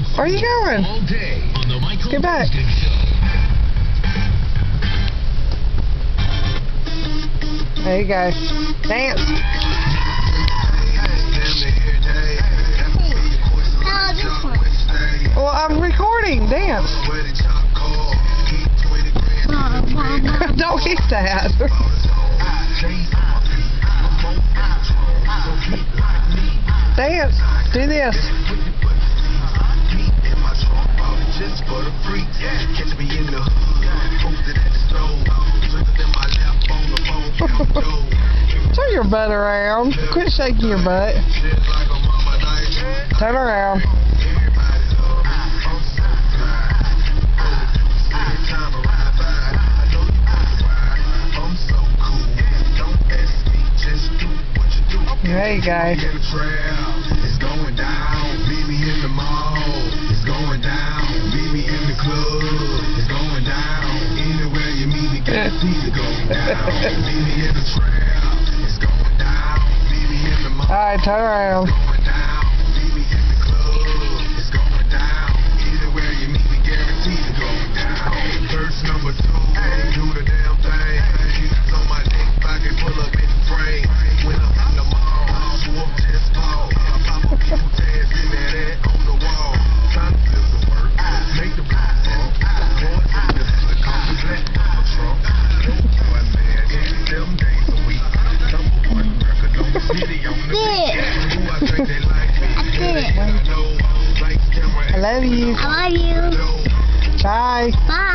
Where are you going? Get back. There you go. Dance. Well, I'm recording. Dance. Don't hit that. Dance. Do this. Turn your butt around. Quit shaking your butt. Turn around. There you go. It's going down, meet me in the mall. It's going down, meet me in the club. It's going down, anywhere you meet me, guarantee to go down. Meet me in the trail. It's going down, meet me in the mall. Alright, turn around. It's going down, meet me in the club. It's going down, anywhere you meet me, guarantee to go down. Verse number 2, do the damn thing. She's on my neck, pocket full of it frame. When I'm in the mall, swoop this ball. Pop a few tags in that on the wall. Time to flip the work, make the block bump. Boy, this is the compliment on the trunk. Boy, man, 7 days a week. #1 record on the city on the beat. Who I think they like me. I know, lights, camera, I love you. I love you. Bye. Bye.